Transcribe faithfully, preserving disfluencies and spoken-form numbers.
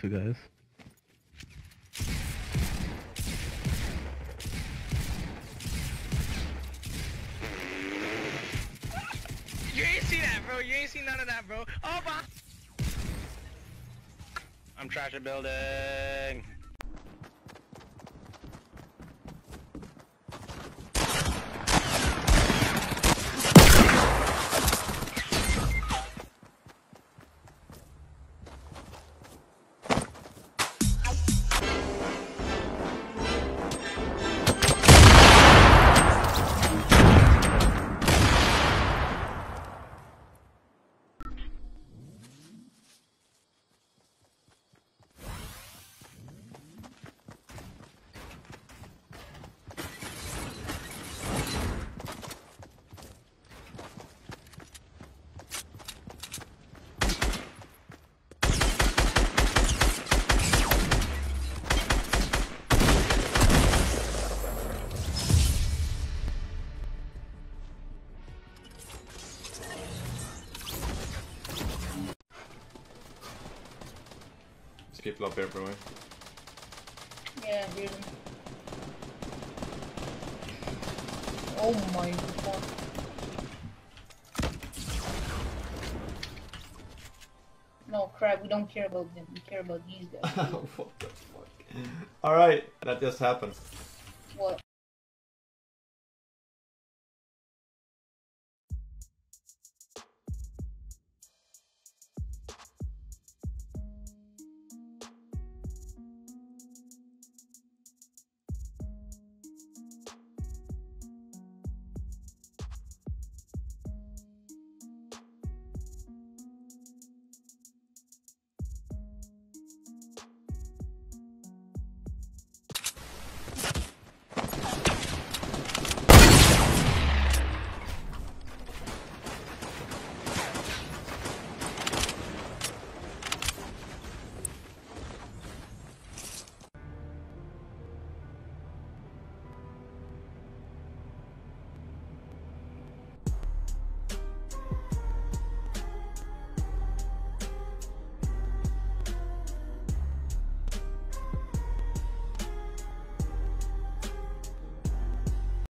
two guys. You ain't see that, bro. You ain't see none of that, bro. Oh, my. I'm trashing building. People up here, bro. Yeah, really. Oh my god. No, crap, we don't care about them. We care about these guys. What the fuck? Alright, that just happened. What?